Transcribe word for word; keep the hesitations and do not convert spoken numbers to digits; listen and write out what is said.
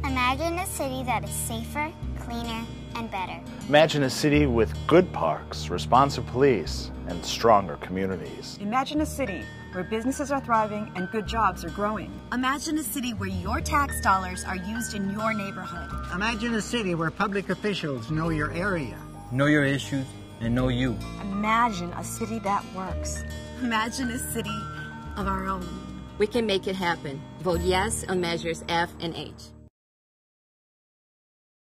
Imagine a city that is safer, cleaner, and better. Imagine a city with good parks, responsive police, and stronger communities. Imagine a city where businesses are thriving and good jobs are growing. Imagine a city where your tax dollars are used in your neighborhood. Imagine a city where public officials know your area, know your issues, and know you. Imagine a city that works. Imagine a city of our own. We can make it happen. Vote yes on measures F and H.